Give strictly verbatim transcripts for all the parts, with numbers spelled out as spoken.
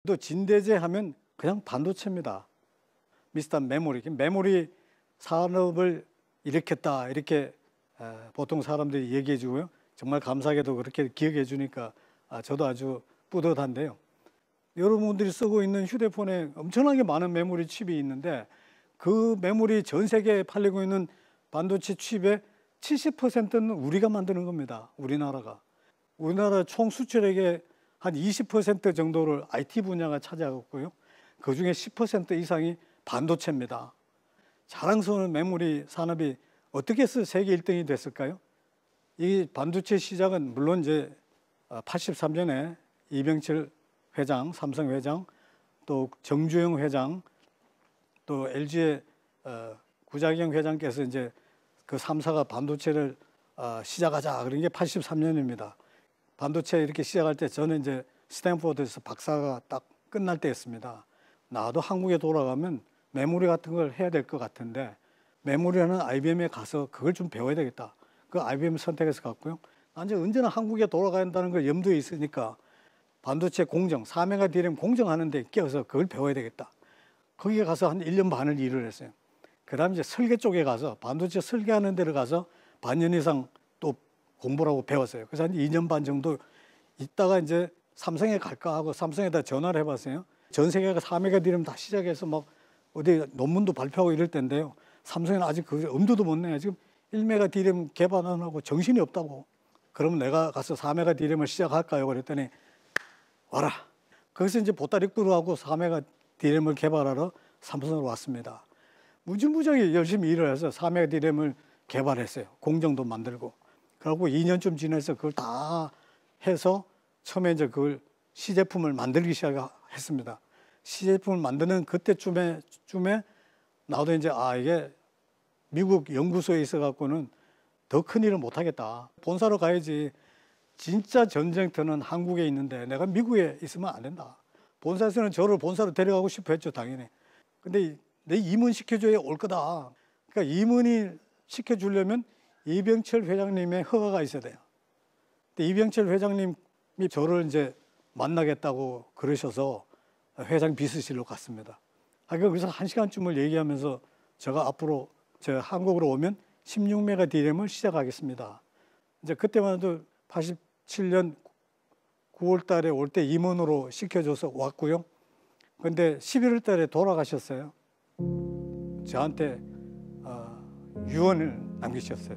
또 진대재 하면 그냥 반도체입니다. 미스터 메모리, 메모리 산업을 일으켰다 이렇게 보통 사람들이 얘기해 주고요. 정말 감사하게도 그렇게 기억해 주니까 저도 아주 뿌듯한데요. 여러분들이 쓰고 있는 휴대폰에 엄청나게 많은 메모리 칩이 있는데 그 메모리 전 세계에 팔리고 있는 반도체 칩의 칠십 퍼센트는 우리가 만드는 겁니다. 우리나라가. 우리나라 총 수출액의 한 이십 퍼센트 정도를 아이티 분야가 차지하고 있고요. 그중에 십 퍼센트 이상이 반도체입니다. 자랑스러운 메모리 산업이 어떻게 해서 세계 일 등이 됐을까요? 이 반도체 시작은 물론 이제 팔십삼 년에 이병철 회장, 삼성 회장, 또 정주영 회장, 또 엘지의 구자경 회장께서 이제 그 삼 사가 반도체를 시작하자 그런 게 팔십삼 년입니다. 반도체 이렇게 시작할 때 저는 이제 스탠포드에서 박사가 딱 끝날 때였습니다. 나도 한국에 돌아가면 메모리 같은 걸 해야 될 것 같은데 메모리라는 아이비엠에 가서 그걸 좀 배워야 되겠다. 그 아이비엠 선택해서 갔고요. 난 이제 언제나 한국에 돌아가야 한다는 걸 염두에 있으니까 반도체 공정, 사 메가 디램 공정하는 데 끼어서 그걸 배워야 되겠다. 거기에 가서 한 일 년 반을 일을 했어요. 그 다음에 이제 설계 쪽에 가서 반도체 설계하는 데를 가서 반년 이상 또 공부를 하고 배웠어요. 그래서 한 이 년 반 정도 있다가 이제 삼성에 갈까 하고 삼성에다 전화를 해봤어요. 전 세계가 사 메가 디램 다 시작해서 막 어디 논문도 발표하고 이럴 때인데요. 삼성에는 아직 그 엄두도 못 내요. 지금 일 메가 디램 개발 안 하고 정신이 없다고. 그러면 내가 가서 사 메가 디램을 시작할까요? 그랬더니 와라. 거기서 이제 보따리꾸르하고 사 메가 디램을 개발하러 삼성으로 왔습니다. 무지무지하게 열심히 일을 해서 사 메가 디램을 개발했어요. 공정도 만들고. 그리고 이 년쯤 지나서 그걸 다 해서 처음에 이제 그걸 시제품을 만들기 시작했습니다. 시제품을 만드는 그때쯤에 쯤에 나도 이제 아 이게 미국 연구소에 있어 갖고는 더 큰 일을 못 하겠다. 본사로 가야지. 진짜 전쟁터는 한국에 있는데 내가 미국에 있으면 안 된다. 본사에서는 저를 본사로 데려가고 싶어 했죠, 당연히. 근데 내 임원 시켜줘야 올 거다. 그러니까 임원이 시켜주려면 이병철 회장님의 허가가 있어야 돼요. 근데 이병철 회장님이 저를 이제 만나겠다고 그러셔서 회장 비서실로 갔습니다. 아, 그래서 한 시간쯤을 얘기하면서 제가 앞으로 제가 한국으로 오면 십육 메가 디램을 시작하겠습니다. 이제 그때만 해도 팔십칠 년 구월 달에 올 때 임원으로 시켜줘서 왔고요. 근데 십일월 달에 돌아가셨어요. 저한테 어, 유언을 남기셨어요.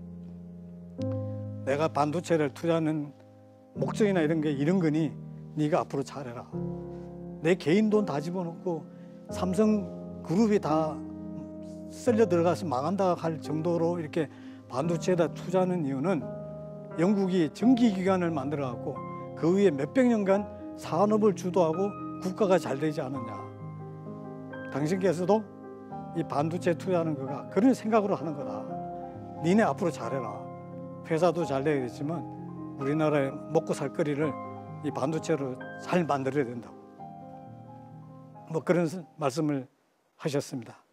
내가 반도체를 투자하는 목적이나 이런 게 이런 거니 네가 앞으로 잘해라. 내 개인 돈 다 집어넣고 삼성 그룹이 다 쓸려 들어가서 망한다 할 정도로 이렇게 반도체에다 투자하는 이유는 영국이 전기기관을 만들어 갖고 그 위에 몇백 년간 산업을 주도하고 국가가 잘 되지 않느냐. 당신께서도 이 반도체 투자하는 거가 그런 생각으로 하는 거다. 니네 앞으로 잘해라. 회사도 잘 되겠지만 우리나라의 먹고 살 거리를 이 반도체로 잘 만들어야 된다고. 뭐 그런 말씀을 하셨습니다.